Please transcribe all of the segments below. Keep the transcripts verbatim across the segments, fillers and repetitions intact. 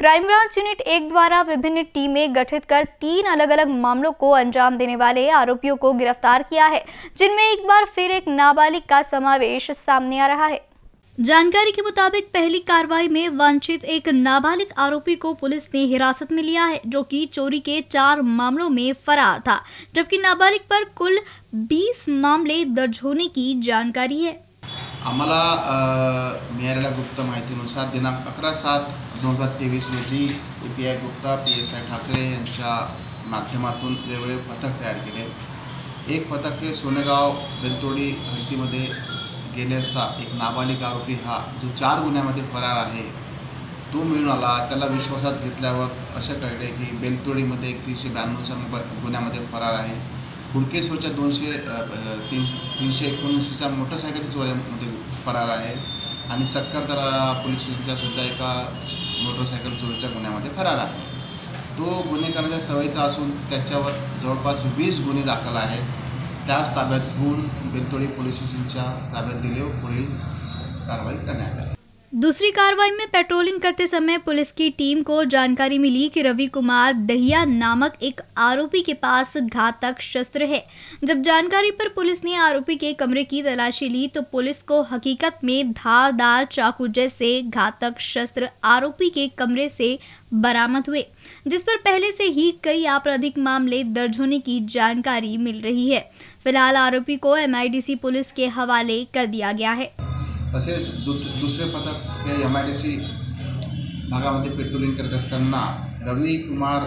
Crime branch unit एक द्वारा विभिन्न टीमें गठित कर तीन अलग अलग मामलों को अंजाम देने वाले आरोपियों को गिरफ्तार किया है, जिनमें एक बार फिर एक नाबालिग का समावेश सामने आ रहा है। जानकारी के मुताबिक पहली कार्रवाई में वांछित एक नाबालिग आरोपी को पुलिस ने हिरासत में लिया है, जो कि चोरी के चार मामलों में फरार था, जबकि नाबालिग पर कुल बीस मामले दर्ज होने की जानकारी है। आम्हाला मिळालेल्या गुप्त माहितीनुसार दिनांक अकरा सात दोन हजार तेवीस रोजी A P I Gupta P S I Thackeray यांच्या माध्यमातून वेगवेगळे पथक तयार केले। एक पथक हे सोनेगाव बेलतोडी हद्दीमध्ये गेले असता एक नाबालिग आरोपी हा जो चार गुन्ह्यामध्ये फरार आहे तो मिळून आला। त्याला विश्वासात घेतल्यावर असं कळले की बेलतोडीमध्ये एक तीनशे ब्याण्णवच्या गुन्ह्यामध्ये फरार आहे। हुडकेश्वरच्या दोनशे तीन तीनशे एकोणीसच्या मोटरसायकल चोऱ्यामध्ये फरार आहे आणि सक्करदरा पोलीस स्टेशनच्या सुद्धा एका मोटरसायकल चोरीच्या गुन्ह्यामध्ये फरार आहे। तो गुन्हे करण्याच्या सवयीचा असून त्याच्यावर जवळपास वीस गुन्हे दाखल आहेत। त्याच ताब्यात घेऊन बेलतोडी पोलीस स्टेशनच्या ताब्यात दिले व पुढील कारवाई करण्यात आली। दूसरी कार्रवाई में पेट्रोलिंग करते समय पुलिस की टीम को जानकारी मिली कि रवि कुमार दहिया नामक एक आरोपी के पास घातक शस्त्र है। जब जानकारी पर पुलिस ने आरोपी के कमरे की तलाशी ली तो पुलिस को हकीकत में धारदार चाकू जैसे घातक शस्त्र आरोपी के कमरे से बरामद हुए, जिस पर पहले से ही कई आपराधिक मामले दर्ज होने की जानकारी मिल रही है। फिलहाल आरोपी को M I D C police के हवाले कर दिया गया है। तसेच दु दुसरे पथक हे एम आय डी सी भागामध्ये पेट्रोलिंग करत असताना रवी कुमार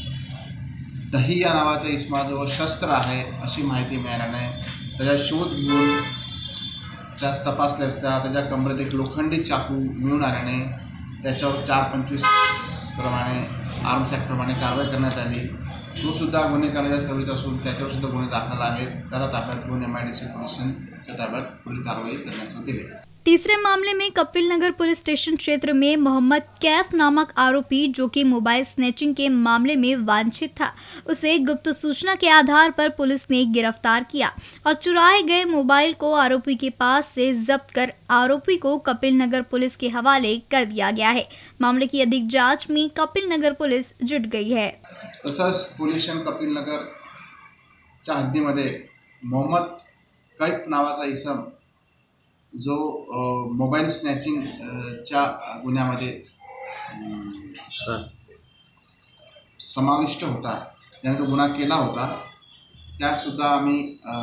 दहिया नावाच्या इसमाजवळ शस्त्र आहे अशी माहिती मिळाल्याने त्याचा शोध घेऊन त्यास तपासले असता त्याच्या कमरेत एक लोखंडी चाकू मिळून आल्याने त्याच्यावर चार पंचवीस प्रमाणे आर्म्स ॲक्टप्रमाणे कारवाई करण्यात आली। तो सुद्धा गुन्हे करण्याच्या सवयीत असून त्याच्यावर सुद्धा गुन्हे दाखल आहेत। त्याला ताब्यात घेऊन एम आय डी सी पोलिसांच्या ताब्यात पुढील कारवाई करण्यास दिले। तीसरे मामले में कपिल नगर पुलिस स्टेशन क्षेत्र में मोहम्मद कैफ नामक आरोपी, जो कि मोबाइल स्नैचिंग के मामले में वांछित था, उसे गुप्त सूचना के आधार पर पुलिस ने गिरफ्तार किया और चुराए गए मोबाइल को आरोपी के पास से जब्त कर आरोपी को कपिल नगर पुलिस के हवाले कर दिया गया है। मामले की अधिक जांच में कपिल नगर पुलिस जुट गई है। तसंच पोलीस स्टेशन कपिल नगरच्या हद्दीमध्ये मोहम्मद कैफ नावाचा इसम जो मोबाईल स्नॅचिंगच्या गुन्ह्यामध्ये समाविष्ट होता, त्याने तो गुन्हा केला होता, त्यासुद्धा आम्ही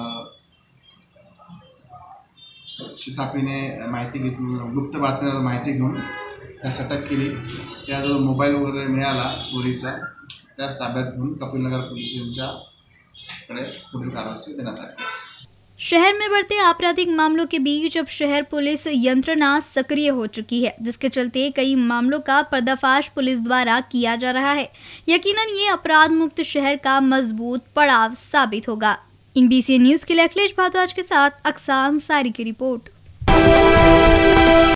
शिताफीने माहिती घेतली, गुप्त बातमीवर माहिती घेऊन त्यास अटक केली। त्या जो मोबाईल वगैरे मिळाला चोरीचा त्यास ताब्यात घेऊन कपिल नगर पुलिस स्टेशनच्याकडे पुढील कारवाई देण्यात आली। शहर में बढ़ते आपराधिक मामलों के बीच अब शहर पुलिस यंत्रणा सक्रिय हो चुकी है, जिसके चलते कई मामलों का पर्दाफाश पुलिस द्वारा किया जा रहा है। यकीनन ये अपराध मुक्त शहर का मजबूत पड़ाव साबित होगा। इन बी सी एन न्यूज के लिए अखिलेश भारद्वाज के साथ अक्सान सारी की रिपोर्ट।